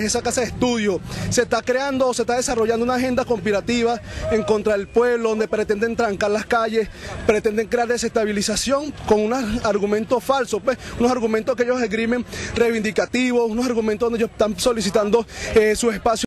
esa casa de estudio, se está creando, se está desarrollando una agenda conspirativa en contra del pueblo, donde pretenden trancar las calles, pretenden crear desestabilización con unos argumentos falsos, pues, unos argumentos que ellos esgrimen reivindicativos, unos argumentos donde ellos están solicitando su espacio.